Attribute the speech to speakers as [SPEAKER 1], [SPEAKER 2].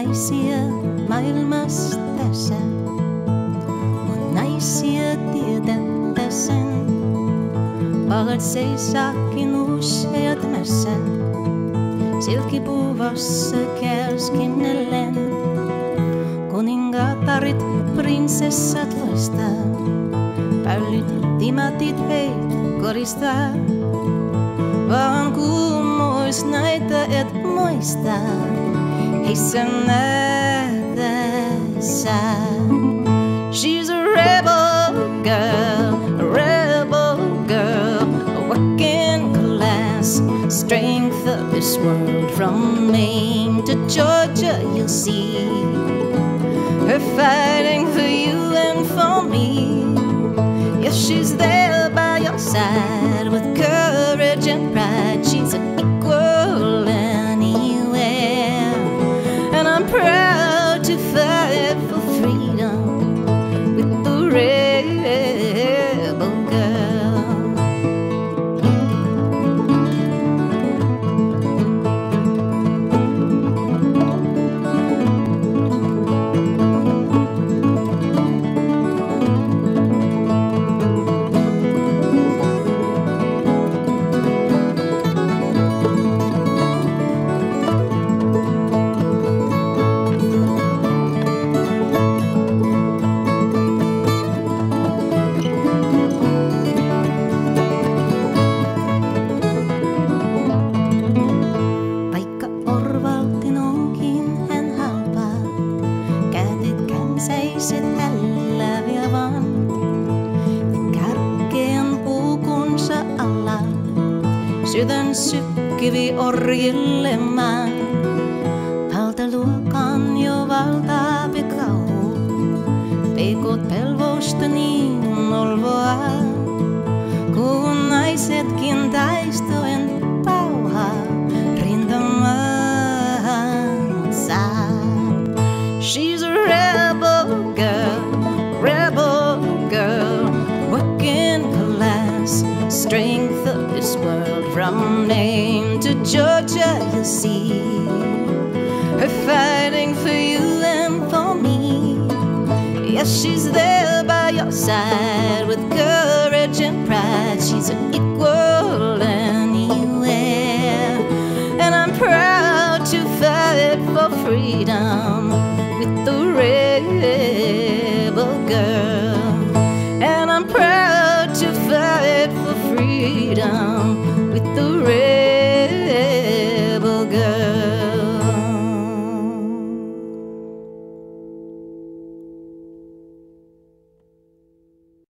[SPEAKER 1] naisia maailmassa tässä. On naisia tiedätte sen. Palat seisaakin useat mässä. Silkkipuuvossa kärskinellen. Kuningattarit, prinsessat loistaa. Pällyt, timatit heit koristaa. Vaan kuumois näitä et muista. Heissä nähdessä. She's a rebel girl, a working class. Strength of this world from Maine to Georgia, you'll see her fighting for you and for me. Yes, she's there by your side with courage and pride. She's an equal anywhere, and I'm proud to fight for freedom with the rebel girl. Sydän sykkivi orjillemaan. Valtaluokan jo valtaapi kauhu. Peikot pelvosta niin olvoa. Kun naisetkin taistuen pauhaa rintamaansa. She's a rebel girl, working class. Strength of this world from Maine to Georgia, you'll see her fighting for you and for me. Yes, she's there by your side with courage and pride. She's an